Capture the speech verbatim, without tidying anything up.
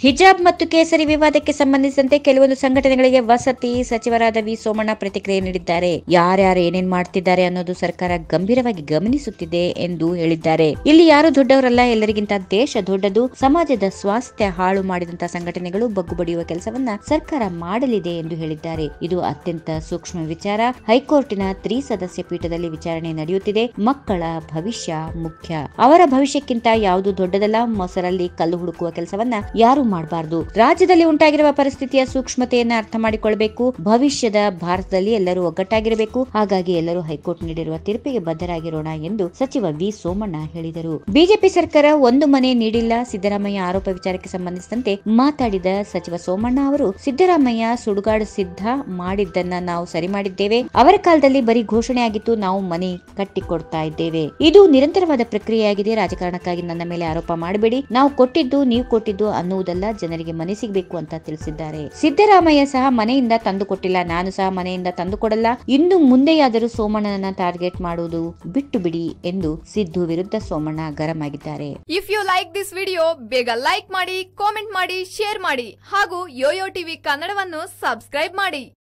ಹಿಜಾಬ್ ಮತ್ತು ಕೇಸರಿ ವಿವಾದಕ್ಕೆ ಸಂಬಂಧಿಸಿದಂತೆ ಕೆಲವೊಂದು ಸಂಘಟನೆಗಳಿಗೆ ವಸತಿ ಸಚಿವರಾದ ವಿ ಸೋಮಣ್ಣ ಪ್ರತಿಕ್ರಿಯೆ ನೀಡಿದ್ದಾರೆ. ಯಾರ್ಯಾರು ಏನೇನ್ ಮಾಡ್ತಿದ್ದಾರೆ ಅನ್ನೋದು ಸರ್ಕಾರ ಗಂಭೀರವಾಗಿ ಗಮನಿಸುತ್ತಿದೆ ಎಂದು ಹೇಳಿದ್ದಾರೆ. ಇಲ್ಲಿ ಯಾರು ದೊಡ್ಡವರಲ್ಲ, ಎಲ್ಲರಿಗಿಂತ ದೇಶ ದೊಡ್ಡದು. ಸಮಾಜದ ಸ್ವಾಸ್ಥ್ಯ ಹಾಳು ಮಾಡಿದಂತಹ ಸಂಘಟನೆಗಳು ಬಗ್ಗು ಬಡಿಯುವ ಕೆಲಸವನ್ನ ಸರ್ಕಾರ ಮಾಡಲಿದೆ ಎಂದು ಹೇಳಿದ್ದಾರೆ. ಇದು ಅತ್ಯಂತ ಸೂಕ್ಷ್ಮ ವಿಚಾರ. ಹೈಕೋರ್ಟಿನ ತ್ರಿಸದಸ್ಯ ಪೀಠದಲ್ಲಿ ವಿಚಾರಣೆ ನಡೆಯುತ್ತಿದೆ. ಮಕ್ಕಳ ಭವಿಷ್ಯ ಮುಖ್ಯ. ಅವರ ಭವಿಷ್ಯಕ್ಕಿಂತ ಯಾವುದು ದೊಡ್ಡದಲ್ಲ. ಮೊಸರಲ್ಲಿ ಕಲ್ಲು ಹುಡುಕುವ ಕೆಲಸವನ್ನ ಯಾರು ಮಾಡಬಾರದು. ರಾಜ್ಯದಲ್ಲಿ ಉಂಟಾಗಿರುವ ಪರಿಸ್ಥಿತಿಯ ಸೂಕ್ಷ್ಮತೆಯನ್ನ ಅರ್ಥ ಮಾಡಿಕೊಳ್ಳಬೇಕು. ಭವಿಷ್ಯದ ಭಾರತದಲ್ಲಿ ಎಲ್ಲರೂ ಒಗ್ಗಟ್ಟಾಗಿರಬೇಕು. ಹಾಗಾಗಿ ಎಲ್ಲರೂ ಹೈಕೋರ್ಟ್ ನೀಡಿರುವ ತೀರ್ಪಿಗೆ ಬದ್ಧರಾಗಿರೋಣ ಎಂದು ಸಚಿವ ವಿ ಸೋಮಣ್ಣ ಹೇಳಿದರು. ಬಿಜೆಪಿ ಸರ್ಕಾರ ಒಂದು ಮನೆ ನೀಡಿಲ್ಲ. ಸಿದ್ದರಾಮಯ್ಯ ಆರೋಪ ವಿಚಾರಕ್ಕೆ ಸಂಬಂಧಿಸಿದಂತೆ ಮಾತಾಡಿದ ಸಚಿವ ಸೋಮಣ್ಣ ಅವರು, ಸಿದ್ದರಾಮಯ್ಯ ಸುಡುಗಾಡು ಸಿದ್ಧ ಮಾಡಿದ್ದನ್ನ ನಾವು ಸರಿ ಮಾಡಿದ್ದೇವೆ. ಅವರ ಕಾಲದಲ್ಲಿ ಬರೀ ಘೋಷಣೆ ಆಗಿತ್ತು, ನಾವು ಮನೆ ಕಟ್ಟಿಕೊಡ್ತಾ ಇದ್ದೇವೆ. ಇದು ನಿರಂತರವಾದ ಪ್ರಕ್ರಿಯೆಯಾಗಿದೆ. ರಾಜಕಾರಣಕ್ಕಾಗಿ ನನ್ನ ಮೇಲೆ ಆರೋಪ ಮಾಡಬೇಡಿ. ನಾವು ಕೊಟ್ಟಿದ್ದು ನೀವು ಕೊಟ್ಟಿದ್ದು ಅನ್ನುವುದಲ್ಲ, ಜನರಿಗೆ ಮನೆ ಸಿಗಬೇಕು ಅಂತ ತಿಳಿಸಿದ್ದಾರೆ. ಸಿದ್ದರಾಮಯ್ಯ ಸಹ ಮನೆಯಿಂದ ತಂದು ಕೊಟ್ಟಿಲ್ಲ, ನಾನು ಸಹ ಮನೆಯಿಂದ ತಂದು ಕೊಡಲ್ಲ. ಇನ್ನು ಮುಂದೆಯಾದರೂ ಸೋಮಣ್ಣನ ಟಾರ್ಗೆಟ್ ಮಾಡುವುದು ಬಿಟ್ಟು ಬಿಡಿ ಎಂದು ಸಿದ್ದು ವಿರುದ್ಧ ಸೋಮಣ್ಣ ಗರಂ ಆಗಿದ್ದಾರೆ. If you like this video ಬೇಗ ಲೈಕ್ ಮಾಡಿ, ಕಾಮೆಂಟ್ ಮಾಡಿ, ಶೇರ್ ಮಾಡಿ ಹಾಗೂ ಯೋಯೋ ಟಿವಿ ಕನ್ನಡವನ್ನು ಸಬ್ಸ್ಕ್ರೈಬ್ ಮಾಡಿ.